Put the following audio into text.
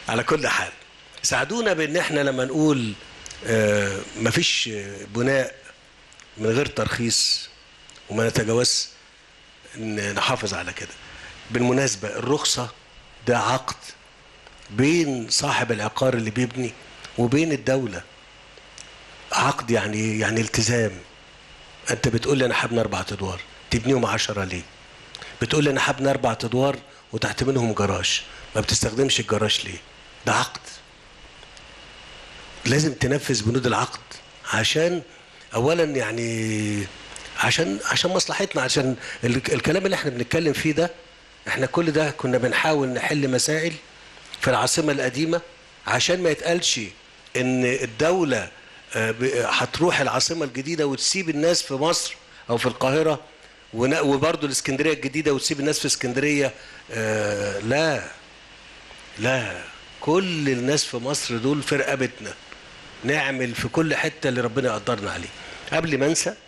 على كل حال ساعدونا بان احنا لما نقول مفيش بناء من غير ترخيص وما نتجاوز نحافظ على كده. بالمناسبة الرخصة ده عقد بين صاحب العقار اللي بيبني وبين الدولة، عقد يعني التزام. انت بتقول لي انا هبني 4 ادوار، تبنيهم 10 ليه؟ بتقول لي انا هبني 4 ادوار وتحت منهم جراج، ما بتستخدمش الجراج ليه؟ ده عقد، لازم تنفذ بنود العقد عشان اولا يعني عشان مصلحتنا، عشان الكلام اللي احنا بنتكلم فيه ده، احنا كل ده كنا بنحاول نحل مسائل في العاصمة القديمة عشان ما يتقالش ان الدولة هتروح العاصمة الجديدة وتسيب الناس في مصر او في القاهرة، وبرضه الاسكندرية الجديدة وتسيب الناس في اسكندرية. لا لا، كل الناس في مصر دول في رقبتنا، نعمل في كل حتة اللي ربنا يقدرنا عليه. قبل ما انسى